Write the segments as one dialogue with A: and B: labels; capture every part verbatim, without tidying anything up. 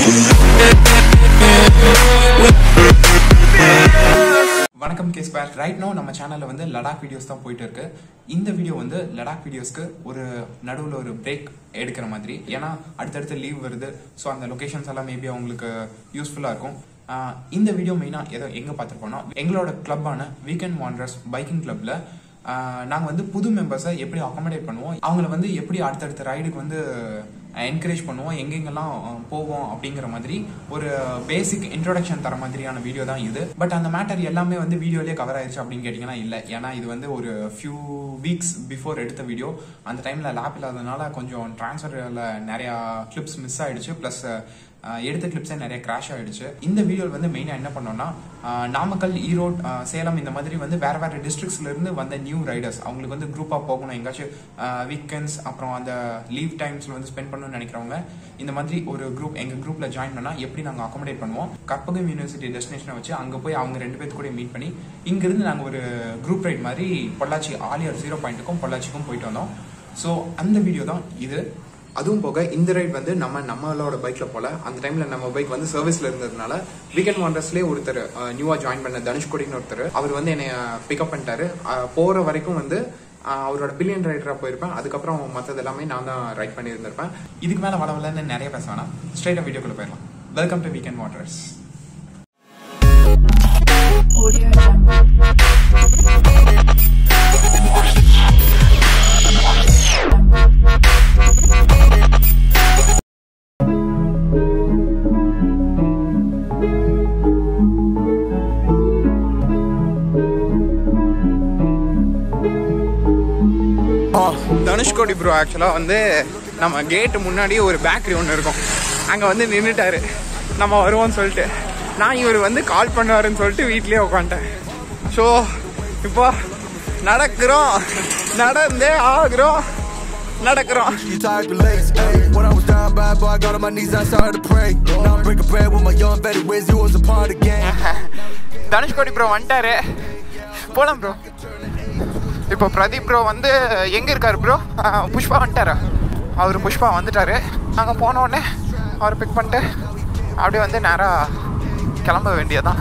A: வணக்கம் கேஸ் பேர். Right no நம்ம சேனல்ல வந்து லடாக் வீடியோஸ் தான் போயிட்டு இருக்கு. இந்த வீடியோ வந்து லடாக் வீடியோஸ்க்கு ஒரு நடுவில் ஒரு பிரேக் எடுக்கிற மாதிரி, ஏன்னா அடுத்தடுத்து லீவ் வருது. ஸோ அந்த லொகேஷன்ஸ் எல்லாம் மேபி அவங்களுக்கு யூஸ்ஃபுல்லாக இருக்கும். இந்த வீடியோ மெயினாக எதோ எங்கே பார்த்துருப்போம்னா, எங்களோட கிளப்பான வீக்கெண்ட் வாண்டர்ஸ் பைக்கிங் கிளப்ல நாங்கள் வந்து புது மெம்பர்ஸை எப்படி அகாமடேட் பண்ணுவோம், அவங்கள வந்து எப்படி அடுத்தடுத்த ரைடுக்கு வந்து என்கரேஜ் பண்ணுவோம், எங்கெங்கெல்லாம் போவோம் அப்படிங்கிற மாதிரி ஒரு பேசிக் இன்ட்ரோடக்ஷன் தர மாதிரியான வீடியோ தான் இது. பட் அந்த மேட்டர் எல்லாமே வந்து வீடியோலேயே கவர் ஆயிடுச்சு அப்படின்னு கேட்டிங்கன்னா இல்லை. ஏன்னா இது வந்து ஒரு ஃபியூ வீக்ஸ் பிஃபோர் எடுத்த வீடியோ. அந்த டைமில் லேப் இல்லாததுனால கொஞ்சம் டிரான்ஸ்ஃபரில் நிறையா கிளிப்ஸ் மிஸ் ஆயிடுச்சு. ப்ளஸ் எடுத்த கிளிப்ஸே நிறைய கிராஷ் ஆயிடுச்சு. இந்த வீடியோவில் வந்து மெயினாக என்ன பண்ணோம்னா, நாமக்கல், ஈரோடு, சேலம் இந்த மாதிரி வந்து வேற வேற டிஸ்ட்ரிக்ட்ஸ்ல இருந்து வந்த நியூ ரைடர்ஸ், அவங்களுக்கு வந்து குரூப்பாக போகணும், எங்காச்சும் வீக்கெண்ட்ஸ் அப்புறம் அந்த லீவ் டைம்ஸ்ல வந்து ஸ்பெண்ட் பண்ணணும்னு நினைக்கிறவங்க இந்த மாதிரி ஒரு குரூப் எங்க குரூப்ல ஜாயின் பண்ணா எப்படி நாங்கள் அகாமடேட் பண்ணுவோம், கற்பகம் யூனிவர்சிட்டி டெஸ்டினேஷனை வச்சு அங்கே போய் அவங்க ரெண்டு பேர்த்து கூட மீட் பண்ணி இங்கிருந்து நாங்கள் ஒரு குரூப் ரைட் மாதிரி பொள்ளாச்சி ஆலியார் ஜீரோ பாயிண்ட்டுக்கும் பொள்ளாச்சிக்கும் போயிட்டு வந்தோம். ஸோ அந்த வீடியோ தான் இது. அதுவும் போக இந்த ரைட் வந்து நம்ம நம்மளோட பைக்ல போல, அந்த டைம்ல நம்ம பைக் வந்து சர்வீஸ்ல இருந்ததுனால வீக்கெண்ட் வாண்டர்ஸ்லேயே ஒருத்தர் நியூவா ஜாயின் பண்ண தனுஷ்கோடின்னு ஒருத்தர், அவர் வந்து என்னை பிக்கப் பண்ணிட்டாரு. போற வரைக்கும் வந்து அவரோட பில்லியன் ரைடரா போயிருப்பேன். அதுக்கப்புறம் மற்றது எல்லாமே நான் தான் ரைட் பண்ணி இருந்திருப்பேன். இதுக்கு மேல வளவலன்னு நிறைய பேச வேணாம், ஸ்ட்ரைட்டா வீடியோக்குள்ள போயிடலாம். Welcome to Weekend Wanders. Dhanushkodi bro ஆக்சுவலாக வந்து நம்ம கேட்டு முன்னாடி ஒரு பேக்கரி ஒன்று இருக்கும், அங்கே வந்து நின்றுட்டாரு நம்ம வருவோம்னு சொல்லிட்டு. நான் இவர் வந்து கால் பண்ணுவாருன்னு சொல்லிட்டு வீட்லேயே உட்காந்துட்டேன். ஸோ இப்போ நடக்கிறோம், நடந்தே ஆகிறோம், நடக்கிறோம். தனுஷ்கோடி ப்ரோ வந்துட்டாரு, போலாம் ப்ரோ. இப்போ பிரதீப் ப்ரோ வந்து எங்கே இருக்காரு ப்ரோ? புஷ்பா வந்துட்டாரா? அவர் புஷ்பா வந்துட்டாரு. நாங்கள் போனோடனே அவரை பிக் பண்ணிட்டு அப்படியே வந்து நேராக கிளம்ப வேண்டியதான்.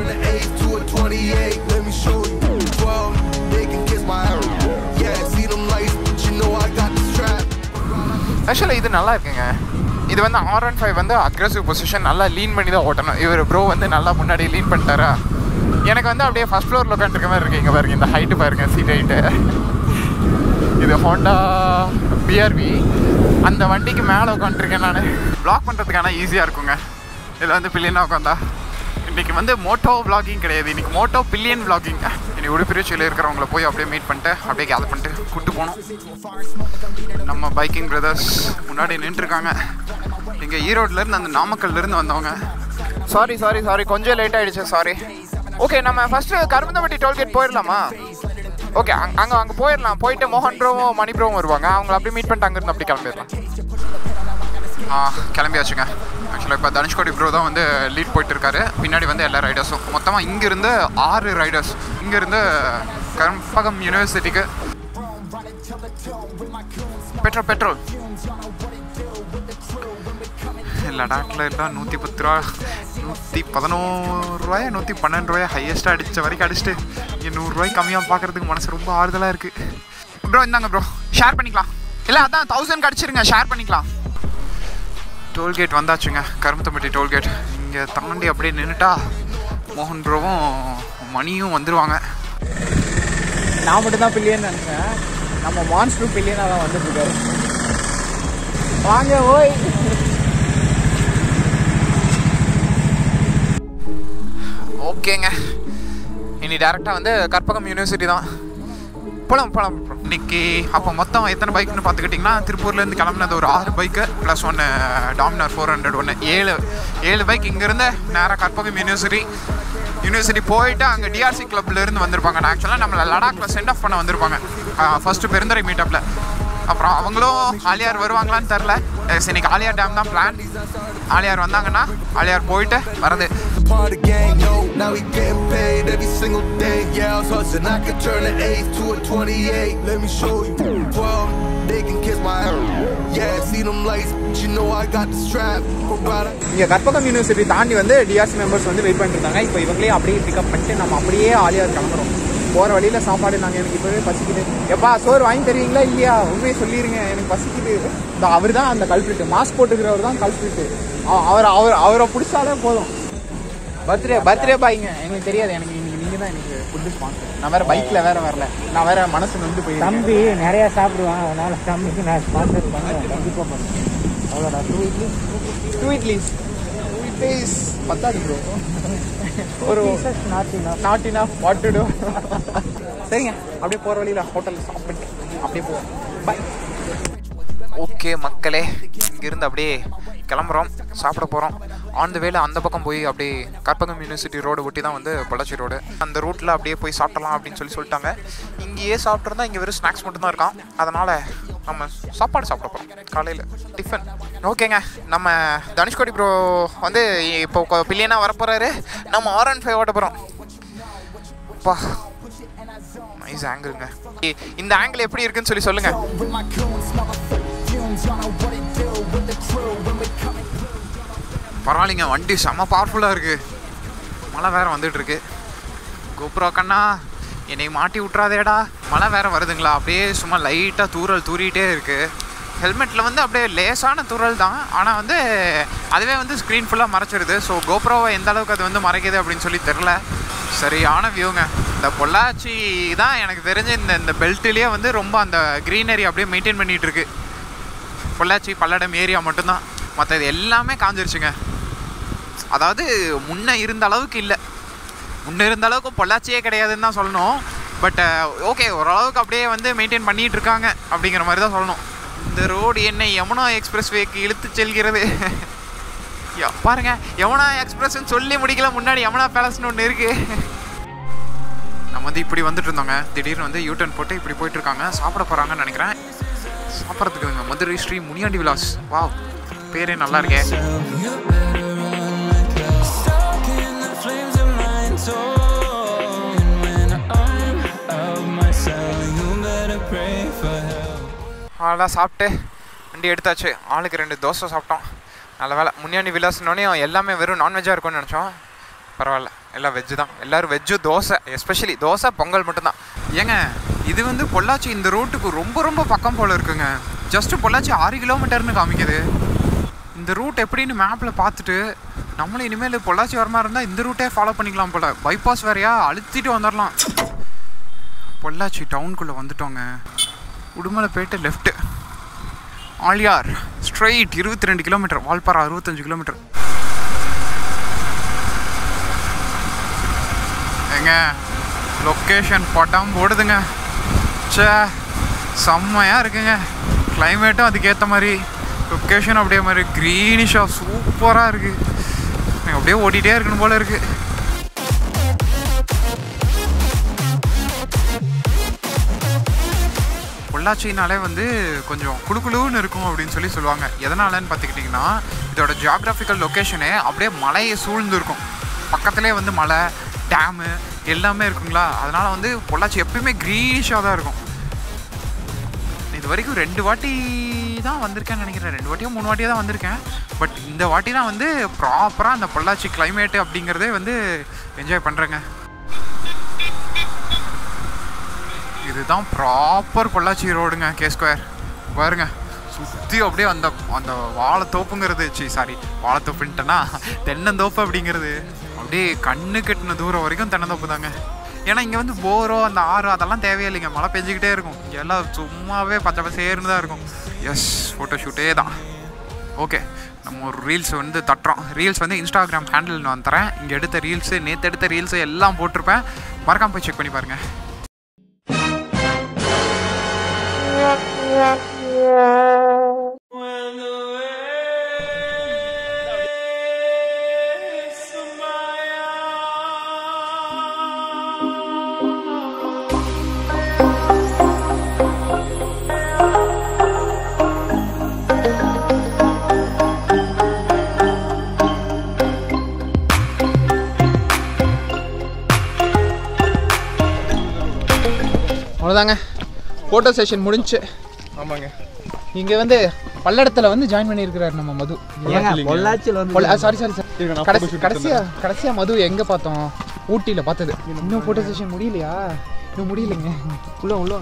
A: ஆக்சுவலாக இது நல்லா இருக்குங்க. இது வந்து ஆர் ஒன் ஃபைவ் வந்து அக்ரெசிவ் பொசிஷன், நல்லா லீன் பண்ணி தான் ஓட்டணும். இவர் ப்ரோ வந்து நல்லா முன்னாடி லீன் பண்ணிட்டாரா. எனக்கு வந்து அப்படியே ஃபர்ஸ்ட் ஃப்ளோரில் உட்காந்துருக்க மாதிரி இருக்கு. இங்கே பாருங்க, இந்த ஹைட்டு பாருங்க, சீட் ஹைட்டு. இது ஹோண்டா பிஆர்வி. அந்த வண்டிக்கு மேலே உட்காந்துருக்கேன் நான். வ்ளாக் பண்ணுறதுக்கான ஈஸியாக இருக்குங்க. இதில் வந்து பில்லியனாக உட்காந்தா. இன்றைக்கி வந்து மோட்டோ விளாகிங் கிடையாது, இன்றைக்கி மோட்டோ பில்லியன் விளாகிங். இன்றைக்கி உடுப்பிரிச்சியில் இருக்கிறவங்கள போய் அப்படியே மீட் பண்ணிட்டு அப்படியே கேதர் பண்ணிட்டு கூப்பிட்டு போனோம். நம்ம பைக்கிங் பிரதர்ஸ் முன்னாடி நின்றுருக்காங்க. இங்கே ஈரோட்லேருந்து அந்த நாமக்கல்லேருந்து வந்தவங்க. சாரி சாரி சாரி கொஞ்சம் லேட் ஆகிடுச்சு, சாரி. ஓகே, நம்ம ஃபஸ்ட்டு கருமந்தம்பட்டி டோல்கேட் போயிடலாமா? ஓகே, அங்கே அங்கே அங்கே போயிடலாம். போயிட்டு மோகன் ப்ரோவும் மணி ப்ரோவும் வருவாங்க, அவங்கள அப்படி மீட் பண்ணிட்டு அங்கேருந்து அப்படி கிளம்பிடலாம். ஆ கிளம்பியாச்சுங்க. ஆக்சுவலாக இப்போ தனுஷ்கோடி ப்ரோ தான் வந்து லீட் போயிட்டு இருக்காரு. பின்னாடி வந்து எல்லா ரைடர்ஸும் மொத்தமாக இங்கேருந்து ஆறு ரைடர்ஸ் இங்கேருந்து கற்பகம் யூனிவர்சிட்டிக்கு. பெட்ரோல் பெட்ரோல் லடாக்கில் எல்லாம் நூற்றி பத்து ரூபா, நூற்றி பதினோரு ரூபாயா நூற்றி பன்னெண்டு ரூபாயா ஹையஸ்ட்டாக அடித்த வரைக்கும் அடிச்சுட்டு இங்கே நூறுரூவாய்க்கு கம்மியாக பார்க்குறதுக்கு மனசு ரொம்ப ஆறுதலாக இருக்குது. ப்ரோ இந்தாங்க ப்ரோ, ஷேர் பண்ணிக்கலாம். இல்லை அதான் தௌசண்ட் கிடச்சிருங்க, ஷேர் பண்ணிக்கலாம். டோல்கேட் வந்தாச்சுங்க, கருமத்தம்பட்டி டோல்கேட். இங்கே தாண்டி அப்படியே நின்றுட்டா மோகன் ப்ரோவும் மணியும் வந்துடுவாங்க.
B: நான் மட்டும் தான் பில்லியன் நினைச்சேன், நம்ம மான்ஸ்டர் பில்லியனாக தான் வந்துட்டு இருக்காரு. வாங்க ஓய்.
A: ஓகேங்க, இனி டேரெக்டாக வந்து கற்பகம் யூனிவர்சிட்டி தான். போகலாம் போகலாம். இன்னைக்கு அப்போ மொத்தம் எத்தனை பைக்குன்னு பார்த்துக்கிட்டிங்கன்னா, திருப்பூர்லேருந்து கிளம்புனது ஒரு ஆறு பைக்கு ப்ளஸ் ஒன்று டாமினார் ஃபோர் ஹண்ட்ரட் ஒன்று, ஏழு ஏழு பைக் இங்கேருந்து நேராக கற்பகம் யூனிவர்சிட்டி யூனிவர்சிட்டி போயிட்டு அங்கே டிஆர்சி கிளப்லேருந்து வந்திருப்பாங்க. நான் ஆக்சுவலாக நம்மளை லடாக்கில் சென்ட் ஆஃப் பண்ண வந்திருப்பாங்க ஃபஸ்ட்டு பெருந்துறை மீட்டப்பில். அப்புறம் அவங்களும் ஆலியார் வருவாங்களான்னு தெரில. இன்னைக்கு ஆலியார் டேம் தான் பிளான். ஆலியார் வந்தாங்கன்னா ஆலியார் போயிட்டு வரது.
B: இங்கே கற்பகம் யூனிவர்சிட்டி தாண்டி வந்து டிஆர்சி மெம்பர்ஸ் வந்து வெயிட் பண்ணிட்டு இருந்தாங்க. இப்போ இவங்களே அப்படியே பிக்கப் பண்ணிட்டு நம்ம அப்படியே ஆலியார் கிளம்புறோம். போகிற வழியில் சாப்பாடு நாங்கள் எனக்கு இப்போவே பசிக்குது. எப்பா சோறு வாங்கி தருவீங்களா இல்லையா? உண்மையை சொல்லிடுங்க, எனக்கு பசிக்குது. இந்த அவர் தான் அந்த கல்பிரிட்டு, மாஸ்க் போட்டுக்கிறவர் தான் கல்பிரிட்டு. அவர் அவர் அவரை பிடிச்சாலே போதும். பர்த்டே பர்த்டே பாய்ங்க, எனக்கு தெரியாது. எனக்கு இன்னைக்கு நீங்கள் தான் எனக்கு ஃபுட்டு ஸ்பான்சர். நான் வேறு பைக்கில் வேறு வரல, நான் வேறு மனசு வந்து போய்
C: தம்பி நிறையா சாப்பிடுவான், அதனால் தம்பிக்கு நான் ஸ்பான்சர் பண்ணுவேன். கண்டிப்பாக பண்ணுவேன். அவ்வளோடா. Two idlis
B: two idlis two idlis பத்தாது ப்ரோ. ஒரு not enough what to do. சரிங்க, அப்படியே போகிற வழியில் ஹோட்டலில் சாப்பிட்டு அப்படியே போவோம். பாய்.
A: ஓகே மக்களே, இங்கேருந்து அப்படியே கிளம்புறோம், சாப்பிட போகிறோம். ஆன் த வேல அந்த பக்கம் போய் அப்படியே கற்பகம் யூனிவர்சிட்டி ரோடு ஒட்டி தான் வந்து பொள்ளாச்சி ரோடு. அந்த ரூட்டில் அப்படியே போய் சாப்பிடலாம் அப்படின்னு சொல்லி சொல்லிட்டாங்க. இங்கேயே சாப்பிட்ருந்தா இங்கே வெறும் ஸ்நாக்ஸ் மட்டும்தான் இருக்கான். அதனால் நம்ம சாப்பாடு சாப்பிட போகிறோம், காலையில் டிஃபன். ஓகேங்க, நம்ம தனுஷ்கோடி ப்ரோ வந்து இப்போ பில்லியனாக வரப்போகிறாரு. நம்ம ஆர் அண்ட் ஃபைவ் ஓட்ட போகிறோம். அப்பா நைஸ் ஆங்கிளுங்க. இந்த ஆங்கிள் எப்படி இருக்குன்னு சொல்லி சொல்லுங்கள். பரவாயில்லைங்க, வண்டி செம்ம பவர்ஃபுல்லாக இருக்குது. மழை வேறு வந்துட்டுருக்கு. கோப்ரோ கண்ணா என்னை மாட்டி விட்றாதேடா. மழை வேறு வருதுங்களா, அப்படியே சும்மா லைட்டாக தூறல் தூரிகிட்டே இருக்குது. ஹெல்மெட்டில் வந்து அப்படியே லேசான தூறல் தான், ஆனால் வந்து அதுவே வந்து ஸ்க்ரீன் ஃபுல்லாக மறைச்சிருது. ஸோ கோப்ரோவை எந்த அளவுக்கு அது வந்து மறைக்குது அப்படின்னு சொல்லி தெரில. சரியான வியூங்க. இந்த பொள்ளாச்சி தான் எனக்கு தெரிஞ்ச இந்த இந்த பெல்ட்லேயே வந்து ரொம்ப அந்த க்ரீனரி அப்படியே மெயின்டைன் பண்ணிகிட்டு இருக்கு. பொள்ளாச்சி பல்லடம் ஏரியா மட்டும்தான், மற்றது எல்லாமே காஞ்சிருச்சுங்க. அதாவது முன்னே இருந்த அளவுக்கு இல்லை, முன்னே இருந்த அளவுக்கு பொள்ளாச்சியே கிடையாதுன்னு தான் சொல்லணும். பட் ஓகே, ஓரளவுக்கு அப்படியே வந்து மெயின்டைன் பண்ணிகிட்டு இருக்காங்க அப்படிங்கிற மாதிரி தான் சொல்லணும். இந்த ரோடு என்னை யமுனா எக்ஸ்பிரஸ் வேக்கு இழுத்து செல்கிறது. பாருங்க, யமுனா எக்ஸ்பிரஸ்ன்னு சொல்லி முடிக்கல, முன்னாடி யமுனா பேலஸ்னு ஒன்று இருக்குது. நம்ம வந்து இப்படி வந்துட்டு இருந்தோங்க, திடீர்னு வந்து யூடர்ன் போட்டு இப்படி போயிட்டு இருக்காங்க. சாப்பிட போகிறாங்கன்னு நினைக்கிறேன். சாப்பிட்றதுக்குங்க மதுரை ஸ்ரீ முனியாண்டி விலாஸ். வாவ், பேரே நல்லா இருக்கே. அதெல்லாம் சாப்பிட்டு வண்டி எடுத்தாச்சு. ஆளுக்கு ரெண்டு தோசை சாப்பிட்டோம். நல்ல வேலை, முனியாண்டி விலாஸ்னோடனே எல்லாமே வெறும் நான்வெஜ்ஜாக இருக்கும்னு நினச்சோம். பரவாயில்ல, எல்லாம் வெஜ்ஜு தான். எல்லோரும் வெஜ்ஜு, தோசை, எஸ்பெஷலி தோசை, பொங்கல் மட்டும்தான். ஏங்க இது வந்து பொள்ளாச்சி இந்த ரூட்டுக்கு ரொம்ப ரொம்ப பக்கம் போல் இருக்குங்க. ஜஸ்ட்டு பொள்ளாச்சி ஆறு கிலோமீட்டர்னு காமிக்குது. இந்த ரூட் எப்படின்னு மேப்பில் பார்த்துட்டு நம்மளும் இனிமேல் பொள்ளாச்சி வர மாதிரி இருந்தால் இந்த ரூட்டே ஃபாலோ பண்ணிக்கலாம் போல். பைபாஸ் வேறையா, அழுத்திட்டு வந்துடலாம். பொள்ளாச்சி டவுனுக்குள்ளே வந்துட்டோங்க. உடுமலை போயிட்டு லெஃப்ட்டு, ஆலியார் ஸ்ட்ரெயிட் இருபத்தி ரெண்டு கிலோமீட்டர், வால்பாறை அறுபத்தஞ்சு கிலோமீட்டர். ஏங்க லொக்கேஷன் பட்டம் போடுதுங்க. சே செம்மையாக இருக்குங்க. கிளைமேட்டும் அதுக்கேற்ற மாதிரி, லொக்கேஷன் அப்படியே மாதிரி க்ரீனிஷாக சூப்பராக இருக்குது. எனக்கு அப்படியே ஓடிட்டே இருக்கணும் போல் இருக்குது. பொள்ளாச்சினாலே வந்து கொஞ்சம் குளுக்குழுன்னு இருக்கும் அப்படின்னு சொல்லி சொல்லுவாங்க. எதனாலன்னு பார்த்துக்கிட்டிங்கன்னா, இதோட ஜியாகிராஃபிக்கல் லொக்கேஷனே அப்படியே மலையை சூழ்ந்து இருக்கும். பக்கத்துலேயே வந்து மலை, டேமு எல்லாமே இருக்குங்களா. அதனால் வந்து பொள்ளாச்சி எப்பயுமே க்ரீனிஷாக தான் இருக்கும். இது வரைக்கும் ரெண்டு வாட்டி தான் வந்திருக்கேன்னு நினைக்கிறேன். ரெண்டு வாட்டியோ மூணு வாட்டியோ தான் வந்திருக்கேன். பட் இந்த வாட்டி தான் வந்து ப்ராப்பராக அந்த பொள்ளாச்சி கிளைமேட்டு அப்படிங்கிறதே வந்து என்ஜாய் பண்ணுறேங்க. இதுதான் ப்ராப்பர் பொள்ளாச்சி ரோடுங்க, கே ஸ்கொயர். பாருங்க, சுற்றி அப்படியே அந்த அந்த வாழைத்தோப்புங்கிறது, சி சாரி வாழைத்தோப்புன்ட்டேன்னா தென்னந்தோப்பு அப்படிங்கிறது அப்படியே கண்ணு கட்டின தூரம் வரைக்கும் தென்னந்தோப்பு தாங்க. ஏன்னா இங்கே வந்து போரோ அந்த ஆறு அதெல்லாம் தேவையில்லைங்க, மழை பெஞ்சிக்கிட்டே இருக்கும். இங்கே எல்லாம் சும்மாவே பச்சை பசேர்னு தான் இருக்கும். எஸ், ஃபோட்டோ ஷூட்டே தான். ஓகே, நம்ம ஒரு ரீல்ஸ் வந்து தட்டுறோம். ரீல்ஸ் வந்து இன்ஸ்டாகிராம் ஹேண்டில் நான் தரேன். இங்கே எடுத்த ரீல்ஸு, நேற்று எடுத்த ரீல்ஸு எல்லாம் போட்டிருப்பேன். மறக்காமல் போய் செக் பண்ணி பாருங்கள்.
B: அவ்வளோதாங்க, ஃபோட்டோ செஷன் முடிஞ்சு.
A: ஆமாங்க,
B: இங்கே வந்து பல்லடத்தில் வந்து ஜாயின் பண்ணியிருக்கிறாரு நம்ம மது.
C: பொள்ளாச்சியில் வந்து
B: சாரி சாரி சார் கடைசி கடைசியாக கடைசியாக மது எங்கே பார்த்தோம்? ஊட்டியில் பார்த்தது. இன்னும் ஃபோட்டோ செஷன் முடியலையா? இன்னும் முடியலைங்க. உள்ள உள்ள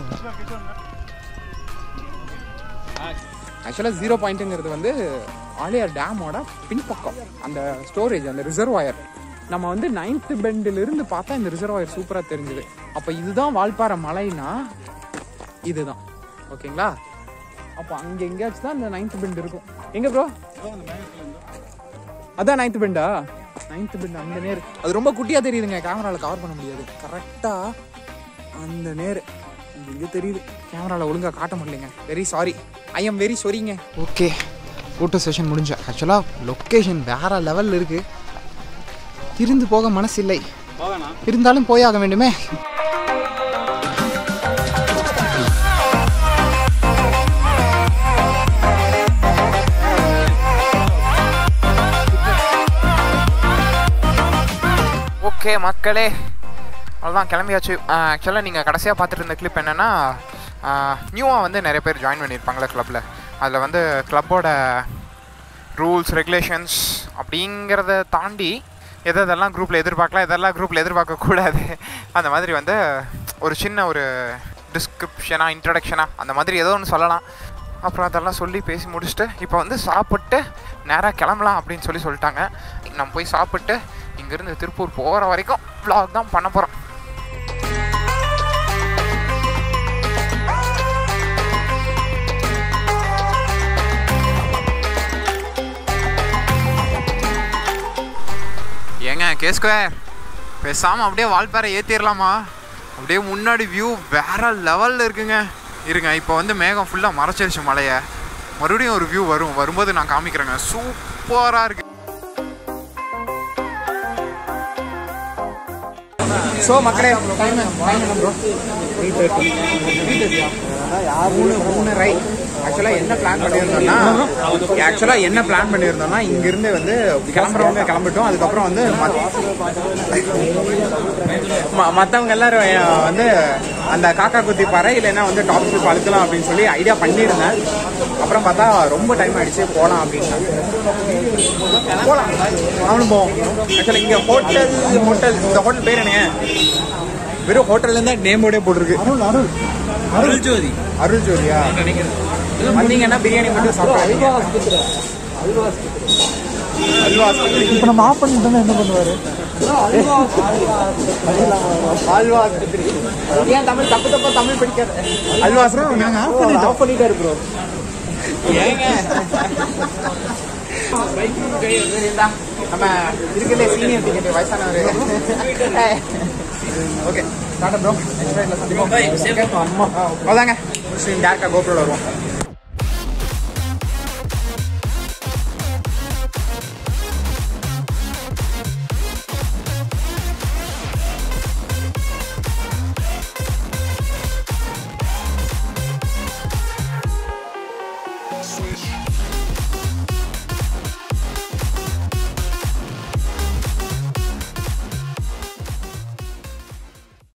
B: ஆக்சுவலாக ஜீரோ பாயிண்ட்டுங்கிறது வந்து ஆலியார் டேமோட பின்பக்கம் அந்த ஸ்டோரேஜ், அந்த ரிசர்வாயர். நம்ம வந்து நைன்த் பெண்டிலிருந்து பார்த்தா இந்த ரிசர்வாயர் சூப்பராக தெரிஞ்சுது. அப்போ இதுதான் வால்பாறை மலைனா இதுதான், ஓகேங்களா? அப்போ அங்கே எங்கேயாச்சும் தான் இந்த நைன்த் பெண்ட் இருக்கும். எங்கே ப்ரோ? அதான் நைன்த் பெண்டா? நைன்த் பெண்ட் அந்த நேர் அது ரொம்ப குட்டியாக தெரியுதுங்க, கேமராவில் கவர் பண்ண முடியாது. கரெக்டாக அந்த நேர் இங்கே தெரியுது, கேமராவில் ஒழுங்காக காட்ட முடியலைங்க. Very sorry, I am very சாரிங்க. ஓகே, ஃபோட்டோ செஷன் முடிஞ்ச. ஆக்சுவலாக லொக்கேஷன் வேற லெவலில் இருக்குது. இருந்து போக மனசு இல்லை, இருந்தாலும் போயாக வேண்டுமே. ஓகே மக்களே, அவ்வளோதான், கிளம்பியாச்சு. ஆக்சுவலாக நீங்கள் கடைசியாக பார்த்துட்டு இருந்த கிளிப் என்னென்னா, நியூவாக வந்து நிறைய பேர் ஜாயின் பண்ணியிருப்பாங்களே கிளப்பில். அதில் வந்து கிளப்போட ரூல்ஸ் ரெகுலேஷன்ஸ் அப்படிங்கிறத தாண்டி எது எதெல்லாம் குரூப்பில் எதிர்பார்க்கலாம், எதெல்லாம் குரூப்பில் எதிர்பார்க்கக்கூடாது, அந்த மாதிரி வந்து ஒரு சின்ன ஒரு டிஸ்கிரிப்ஷனாக இன்ட்ரடக்ஷனாக அந்த மாதிரி ஏதோ ஒன்று சொல்லலாம். அப்புறம் அதெல்லாம் சொல்லி பேசி முடிச்சுட்டு இப்போ வந்து சாப்பிட்டு நேராக கிளம்பலாம் அப்படின்னு சொல்லி சொல்லிட்டாங்க. நம்ம போய் சாப்பிட்டு இங்கேருந்து திருப்பூர் போகிற வரைக்கும் வ்ளாக் தான் பண்ண போகிறோம். ஏங்க கே ஸ்கொயர் பேசாமல் அப்படியே வால்பாறை ஏற்றிடலாமா? அப்படியே முன்னாடி வியூ வேறு லெவலில் இருக்குங்க. இருங்க, இப்போ வந்து மேகம் ஃபுல்லாக மறைச்சிருச்சு மலையை. மறுபடியும் ஒரு வியூ வரும், வரும்போது நான் காமிக்கிறேங்க. சூப்பராக இருக்குது. ஸோ மக்களே, time bro three thirty three தேர்ட்டியா மூணு மூணு ரைட். ஆக்சுவலாக என்ன பிளான் பண்ணியிருந்தோம்னா ஆக்சுவலாக என்ன பிளான் பண்ணியிருந்தோம்னா இங்கேருந்து வந்து கிளம்புறவங்க கிளம்பிட்டோம். அதுக்கப்புறம் வந்து மற்றவங்க எல்லாரும் வந்து அந்த காக்கா குத்தி பாறை இல்லைன்னா வந்து டாப் ஸ்லிப் அழுத்தலாம் அப்படின்னு சொல்லி ஐடியா பண்ணியிருந்தேன். அப்புறம் பார்த்தா ரொம்ப டைம் ஆகிடுச்சு, போகலாம் அப்படின்னாங்க. போகலாம், அவனும் போவோம். ஆக்சுவலாக இங்கே ஹோட்டல் ஹோட்டல் இந்த ஹோட்டல் பேர் என்னங்க? வெறும் ஹோட்டல்லேருந்து நேமோடே போட்டிருக்கு. அருள் அருள் அருள் ஜோதி அருள் ஜோதியா? வந்தீங்கன்னா பிரியாணி மட்டும் சாப்பிடுவாங்க. அல்வா ஆஸ்பத்திரி இப்போ நம்ம ஆஃப் பண்ணிட்டோம்னா என்ன பண்ணுவார்? அல்வா ஆஸ்பத்திரி ஏன் தமிழ் தப்பு தப்பா தமிழ் படிக்காது. அல்வா நாங்கள் ஆஃப் பண்ணி ஆஃப் பண்ணிட்டாரு ப்ரோ. ஏங்க நம்ம இருக்கிறதே சீனியர் டிக்கெட் வயசானவர். ஓகே டாடா ப்ரோ, நெக்ஸ்ட் ரைட்ல சந்திப்போம். அம்மா அதாங்க டேரக்டாக கோப்ரோல வருவோம்.